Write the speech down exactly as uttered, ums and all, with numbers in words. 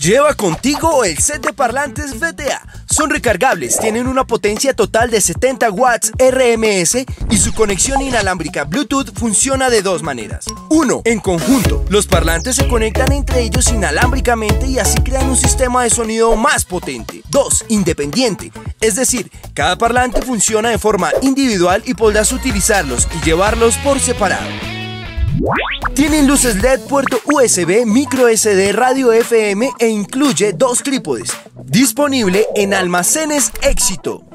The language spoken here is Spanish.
Lleva contigo el set de parlantes V T A. Son recargables, tienen una potencia total de setenta watts R M S y su conexión inalámbrica Bluetooth funciona de dos maneras. uno. En conjunto. Los parlantes se conectan entre ellos inalámbricamente y así crean un sistema de sonido más potente. dos. Independiente. Es decir, cada parlante funciona de forma individual y podrás utilizarlos y llevarlos por separado. Tienen luces L E D, puerto U S B, micro S D, radio F M e incluye dos trípodes. Disponible en Almacenes Éxito.